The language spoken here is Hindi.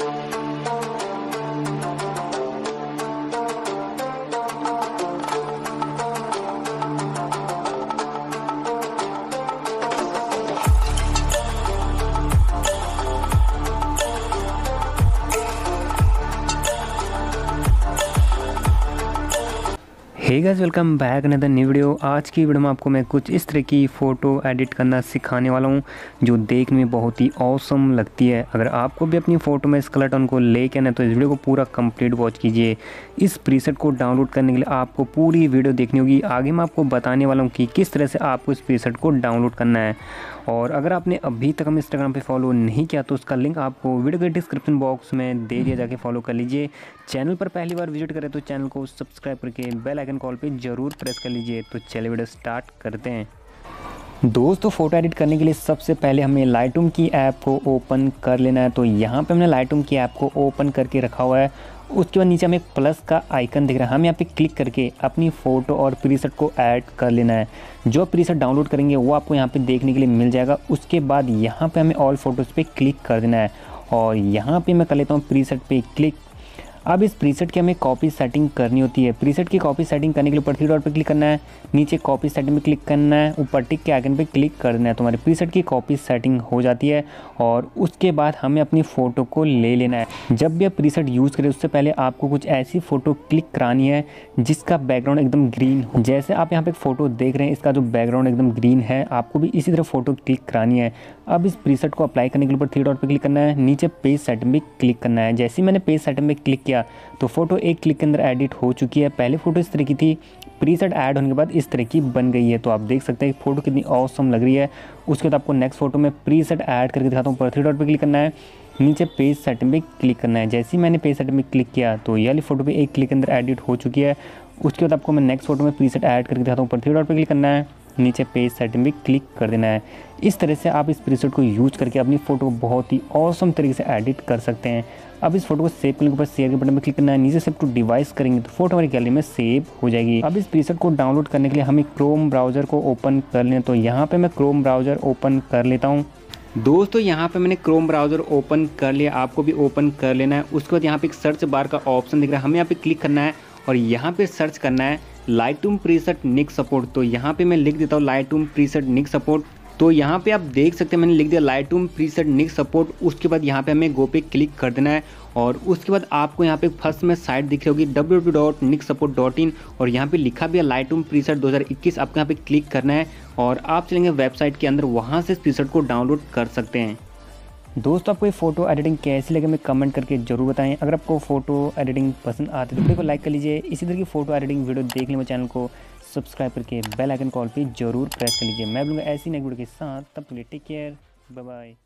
हे guys, welcome back another new video. आज की वीडियो में आपको मैं कुछ इस तरह की फ़ोटो एडिट करना सिखाने वाला हूं जो देखने में बहुत ही ऑसम लगती है। अगर आपको भी अपनी फ़ोटो में स्केलेटन को लेके आना है तो इस वीडियो को पूरा कंप्लीट वॉच कीजिए। इस प्रीसेट को डाउनलोड करने के लिए आपको पूरी वीडियो देखनी होगी। आगे मैं आपको बताने वाला हूँ कि किस तरह से आपको इस प्रीसेट को डाउनलोड करना है। और अगर आपने अभी तक हम इंस्टाग्राम पे फॉलो नहीं किया तो उसका लिंक आपको वीडियो के डिस्क्रिप्शन बॉक्स में दे दिया, जाके फॉलो कर लीजिए। चैनल पर पहली बार विजिट करें तो चैनल को सब्सक्राइब करके बेल आइकन कॉल पे ज़रूर प्रेस कर लीजिए। तो चलिए वीडियो स्टार्ट करते हैं। दोस्तों, फ़ोटो एडिट करने के लिए सबसे पहले हमें लाइटरूम की ऐप को ओपन कर लेना है। तो यहाँ पे हमने लाइटरूम की ऐप को ओपन करके रखा हुआ है। उसके बाद नीचे हमें एक प्लस का आइकन दिख रहा है, हम यहाँ पे क्लिक करके अपनी फ़ोटो और प्रीसेट को ऐड कर लेना है। जो प्रीसेट डाउनलोड करेंगे वो आपको यहाँ पे देखने के लिए मिल जाएगा। उसके बाद यहाँ पे हमें ऑल फोटोज़ पे क्लिक कर देना है और यहाँ पे मैं कर लेता हूँ प्रीसेट पे क्लिक। अब इस प्रीसेट की हमें कॉपी सेटिंग करनी होती है। प्रीसेट की कॉपी सेटिंग करने के लिए ऊपर थ्री डॉट पे क्लिक करना है, नीचे कॉपी सेटिंग पे क्लिक करना है, ऊपर टिक के आइकन पे क्लिक कर देना है। तो हमारे प्रीसेट की कॉपी सेटिंग हो जाती है और उसके बाद हमें अपनी फ़ोटो को ले लेना है। जब भी आप प्रीसेट यूज़ करें उससे पहले आपको कुछ ऐसी फ़ोटो क्लिक करानी है जिसका बैकग्राउंड एकदम ग्रीन हो। जैसे आप यहाँ पर एक फ़ोटो देख रहे हैं, इसका जो बैकग्राउंड एकदम ग्रीन है, आपको भी इसी तरह फ़ोटो क्लिक करानी है। अब इस प्रीसेट को अप्लाई करने के लिए ऊपर थ्री डॉट पे क्लिक करना है, नीचे पेज सेटिंग पे क्लिक करना है। जैसे ही मैंने पेज सेटिंग पे क्लिक किया तो फ़ोटो एक क्लिक के अंदर एडिट हो चुकी है। पहले फ़ोटो इस तरह की थी, प्रीसेट ऐड होने के बाद इस तरह की बन गई है। तो आप देख सकते हैं फ़ोटो कितनी ऑसम लग रही है। उसके बाद आपको नेक्स्ट फ़ोटो में प्रीसेट ऐड करके दिखाता हूँ। ऊपर थ्री डॉट पे क्लिक करना है, नीचे पेज सेटिंग पे क्लिक करना है। जैसे ही मैंने पेज सेटिंग पे क्लिक किया तो ये वाली फ़ोटो भी एक क्लिक के अंदर एडिट हो चुकी है। उसके बाद आपको मैं नेक्स्ट फ़ोटो में प्रीसेट ऐड करके दिखाता हूँ। ऊपर थ्री डॉट पे क्लिक करना है, नीचे पेज सेटिंग पे क्लिक कर देना है। इस तरह से आप इस प्रीसेट को यूज़ करके अपनी फ़ोटो को बहुत ही ऑसम तरीके से एडिट कर सकते हैं। अब इस फोटो को सेव करने के ऊपर शेयर के बटन पर क्लिक करना है, नीचे सेव टू डिवाइस करेंगे तो फोटो हमारी गैलरी में सेव हो जाएगी। अब इस प्रीसेट को डाउनलोड करने के लिए हमें क्रोम ब्राउज़र को ओपन कर लें। तो यहाँ पे मैं क्रोम ब्राउज़र ओपन कर लेता हूँ। दोस्तों, यहाँ पे मैंने क्रोम ब्राउज़र ओपन कर लिया, आपको भी ओपन कर लेना है। उसके बाद यहाँ पे एक सर्च बार का ऑप्शन दिख रहा है, हमें यहाँ पे क्लिक करना है और यहाँ पे सर्च करना है लाइटरूम प्रीसेट निक सपोर्ट। तो यहाँ पे मैं लिख देता हूँ लाइटरूम प्रीसेट निक सपोर्ट। तो यहाँ पे आप देख सकते हैं मैंने लिख दिया लाइटरूम प्रीसेट निक सपोर्ट। उसके बाद यहाँ पे हमें गो पे क्लिक कर देना है और उसके बाद आपको यहाँ पे फर्स्ट में साइट दिख रही होगी www.niksupport.in और यहाँ पे लिखा भी है लाइटरूम प्रीसेट 2021। आपको यहाँ पे क्लिक करना है और आप चलेंगे वेबसाइट के अंदर, वहाँ से इस प्रीसेट को डाउनलोड कर सकते हैं। दोस्तों, आपको ये फ़ोटो एडिटिंग कैसी लगे मैं कमेंट करके ज़रूर बताएं। अगर आपको फ़ोटो एडिटिंग पसंद आती है तो वीडियो को लाइक कर लीजिए। इसी तरह की फ़ोटो एडिटिंग वीडियो देखने में चैनल को सब्सक्राइब करके बेल आइकन कॉल पे ज़रूर प्रेस कर लीजिए। मैं बोलूँगा ऐसी नई वीडियो के साथ, तब तक के लिए टेक केयर, बाय बाय।